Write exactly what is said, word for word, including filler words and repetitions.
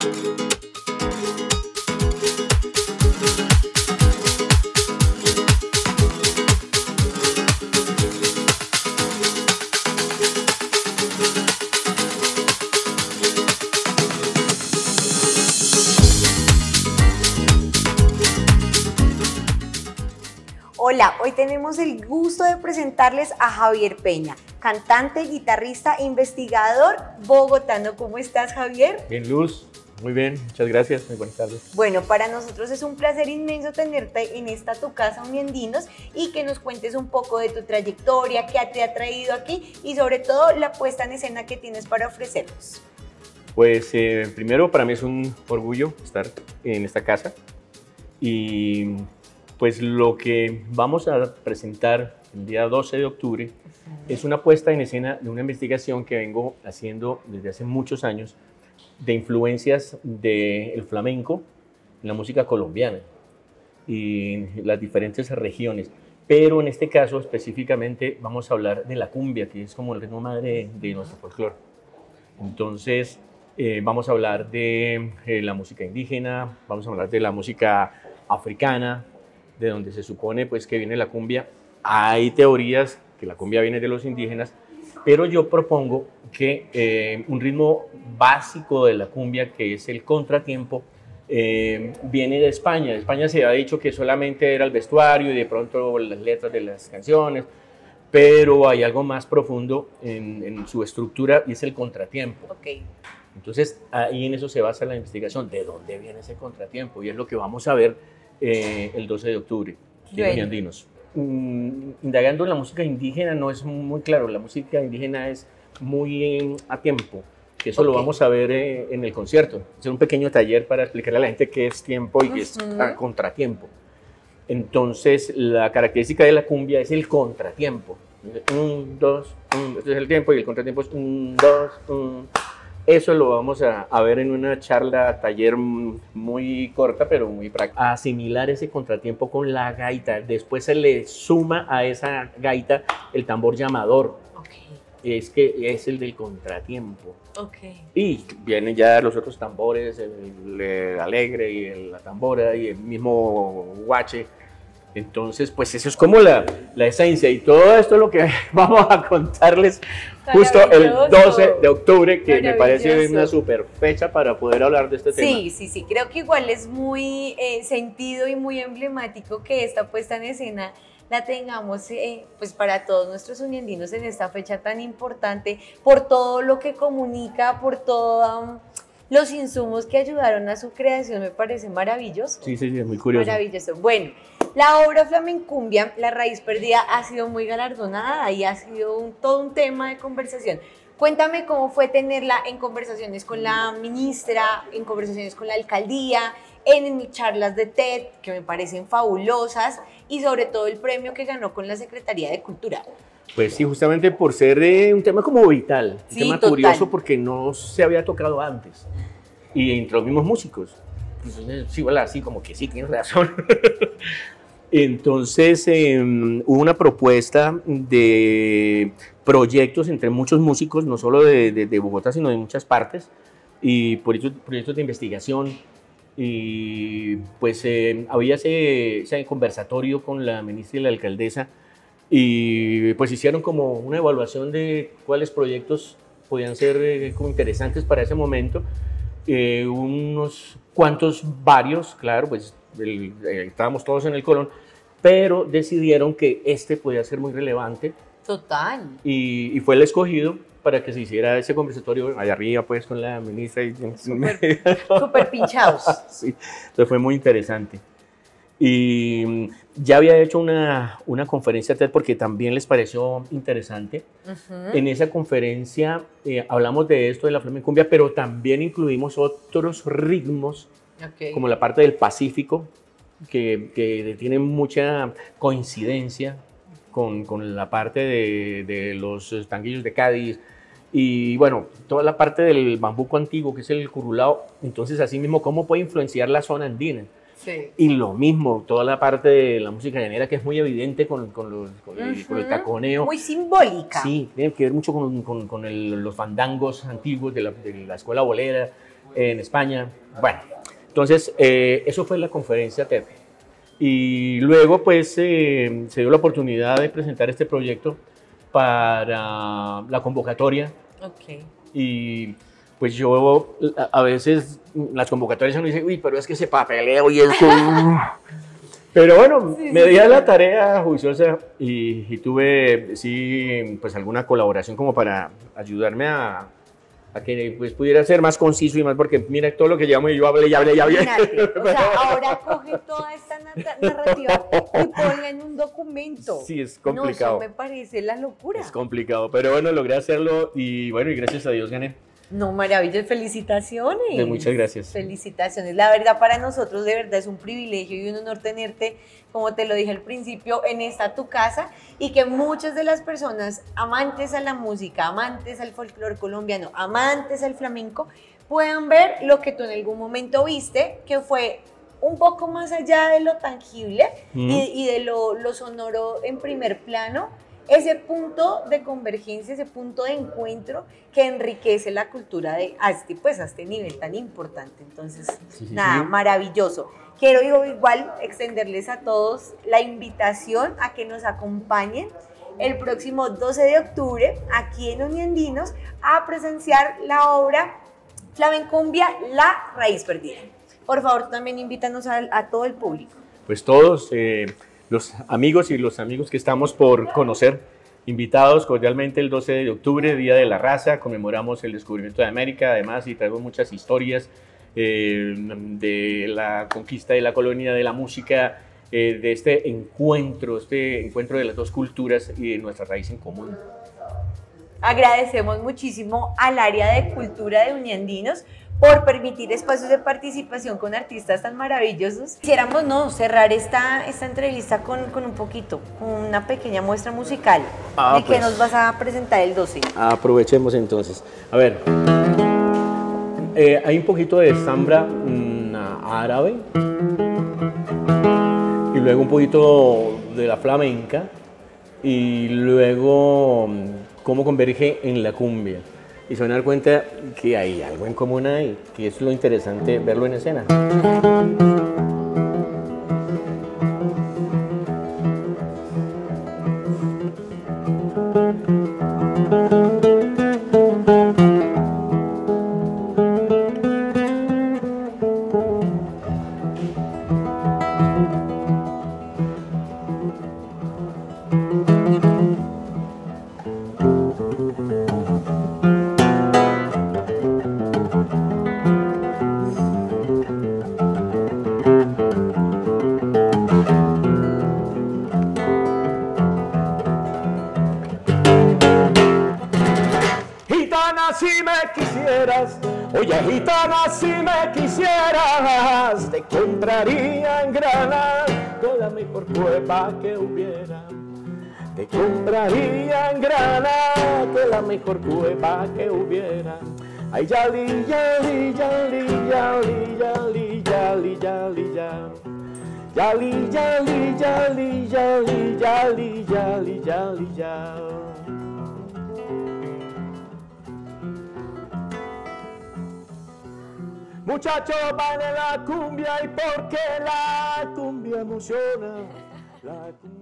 Hola, hoy tenemos el gusto de presentarles a Javier Peña, cantante, guitarrista, investigador bogotano. ¿Cómo estás, Javier? Bien, Luz. Muy bien, muchas gracias. Muy buenas tardes. Bueno, para nosotros es un placer inmenso tenerte en esta tu casa, Uniandinos, y que nos cuentes un poco de tu trayectoria, qué te ha traído aquí y sobre todo la puesta en escena que tienes para ofrecernos. Pues eh, primero para mí es un orgullo estar en esta casa y pues lo que vamos a presentar el día doce de octubre uh-huh. es una puesta en escena de una investigación que vengo haciendo desde hace muchos años de influencias del flamenco en la música colombiana y en las diferentes regiones. Pero en este caso específicamente vamos a hablar de la cumbia, que es como el ritmo madre de nuestro folclore. Entonces eh, vamos a hablar de eh, la música indígena, vamos a hablar de la música africana, de donde se supone pues, que viene la cumbia. Hay teorías que la cumbia viene de los indígenas, pero yo propongo que eh, un ritmo básico de la cumbia, que es el contratiempo, eh, viene de España. De España se ha dicho que solamente era el vestuario y de pronto las letras de las canciones, pero hay algo más profundo en, en su estructura y es el contratiempo. Okay. Entonces ahí en eso se basa la investigación, de dónde viene ese contratiempo, y es lo que vamos a ver Eh, el doce de octubre, aquí en Uniandinos. Mm, indagando en la música indígena no es muy claro, la música indígena es muy eh, a tiempo, que eso okay. lo vamos a ver eh, en el concierto, hacer un pequeño taller para explicarle a la gente qué es tiempo y uh-huh. qué es a contratiempo. Entonces la característica de la cumbia es el contratiempo, un, dos, un, este es el tiempo y el contratiempo es un, dos, un. Eso lo vamos a, a ver en una charla, taller muy corta, pero muy práctica. Asimilar ese contratiempo con la gaita. Después se le suma a esa gaita el tambor llamador. Okay. Es que es el del contratiempo. Okay. Y vienen ya los otros tambores, el, el alegre y el, la tambora y el mismo guache. Entonces, pues eso es como la, la esencia, y todo esto es lo que vamos a contarles justo el doce de octubre, que me parece una super fecha para poder hablar de este sí, tema. Sí, sí, sí, creo que igual es muy eh, sentido y muy emblemático que esta puesta en escena la tengamos eh, pues para todos nuestros uniandinos en esta fecha tan importante, por todo lo que comunica, por todos um, los insumos que ayudaron a su creación. Me parece maravilloso. Sí, sí, sí, muy curioso. Maravilloso. Bueno, la obra Flamencumbia, La Raíz Perdida, ha sido muy galardonada y ha sido un, todo un tema de conversación. Cuéntame cómo fue tenerla en conversaciones con la ministra, en conversaciones con la alcaldía, en charlas de TED, que me parecen fabulosas, y sobre todo el premio que ganó con la Secretaría de Cultura. Pues sí, justamente por ser eh, un tema como vital, un sí, tema total. curioso porque no se había tocado antes, y entre los mismos músicos. Entonces, sí, bueno, así como que sí, tienes razón. Entonces eh, hubo una propuesta de proyectos entre muchos músicos, no solo de, de, de Bogotá, sino de muchas partes, y por eso, proyectos de investigación. Y pues eh, había ese, ese conversatorio con la ministra y la alcaldesa, y pues hicieron como una evaluación de cuáles proyectos podían ser eh, como interesantes para ese momento. Eh, unos cuantos, varios, claro, pues el, eh, estábamos todos en el Colón, pero decidieron que este podía ser muy relevante. Total. Y, y fue el escogido para que se hiciera ese conversatorio allá arriba, pues, con la ministra. Y, súper, súper pinchados. Sí, entonces fue muy interesante. Y ya había hecho una, una conferencia TED porque también les pareció interesante. Uh-huh. En esa conferencia eh, hablamos de esto, de la flamencumbia, pero también incluimos otros ritmos, okay. como la parte del Pacífico, que, que tiene mucha coincidencia con, con la parte de, de los tanguillos de Cádiz. Y bueno, toda la parte del bambuco antiguo, que es el curulao. Entonces, así mismo, ¿cómo puede influenciar la zona andina? Sí. Y lo mismo, toda la parte de la música llanera, que es muy evidente con, con, los, con, uh-huh. el, con el taconeo. Muy simbólica. Sí, tiene que ver mucho con, con, con el, los fandangos antiguos de la, de la escuela bolera. en España. Bueno, entonces eh, eso fue la conferencia TED. Y luego pues eh, se dio la oportunidad de presentar este proyecto para la convocatoria. Ok. Y pues yo a, a veces las convocatorias uno dice, uy, pero es que ese papeleo y eso... Pero bueno, Sí, me sí, di a sí. la tarea juiciosa y, y tuve, sí, pues alguna colaboración como para ayudarme a, a que pues, pudiera ser más conciso y más, porque mira todo lo que llevamos y yo hablé y hablé y hablé. Imagínate, o sea, ahora coge toda esta narra- narrativa y ponla en un documento. Sí, es complicado. No, eso me parece la locura. Es complicado, pero bueno, logré hacerlo y bueno, y gracias a Dios gané. No, maravilloso, felicitaciones. De muchas gracias. Felicitaciones. La verdad, para nosotros de verdad es un privilegio y un honor tenerte, como te lo dije al principio, en esta tu casa, y que muchas de las personas amantes a la música, amantes al folclore colombiano, amantes al flamenco, puedan ver lo que tú en algún momento viste, que fue un poco más allá de lo tangible Mm. y, y de lo, lo sonoro en primer plano, ese punto de convergencia, ese punto de encuentro que enriquece la cultura de a este, pues, a este nivel tan importante. Entonces, Sí, sí, nada, sí. maravilloso. Quiero digo, igual extenderles a todos la invitación a que nos acompañen el próximo doce de octubre aquí en Uniandinos a presenciar la obra Flamencumbia, La Raíz Perdida. Por favor, también invítanos a, a todo el público. Pues todos eh, los amigos y los amigos que estamos por conocer, invitados cordialmente el doce de octubre, Día de la Raza, conmemoramos el descubrimiento de América, además, y traemos muchas historias eh, de la conquista de la colonia, de la música, eh, de este encuentro, este encuentro de las dos culturas y de nuestra raíz en común. Agradecemos muchísimo al área de cultura de Uniandinos por permitir espacios de participación con artistas tan maravillosos. Quisiéramos no, cerrar esta, esta entrevista con, con un poquito, con una pequeña muestra musical. Ah, ¿De qué pues. nos vas a presentar el doce? Aprovechemos entonces. A ver, eh, hay un poquito de zambra mm, árabe y luego un poquito de la flamenca y luego mm, cómo converge en la cumbia. Y se van a dar cuenta que hay algo en común ahí, que es lo interesante verlo en escena. Gitana, si me quisieras, oye gitana, si me quisieras, te compraría en grana con la mejor cueva que hubiera. Te compraría en grana con la mejor cueva que hubiera. Ay, yali, yali, yali, yali, yali, yali, yali, yali. Yali, yali, yali, yali, yali, yali, yali, yali. Muchachos, baile la cumbia y porque la cumbia emociona. La cumbia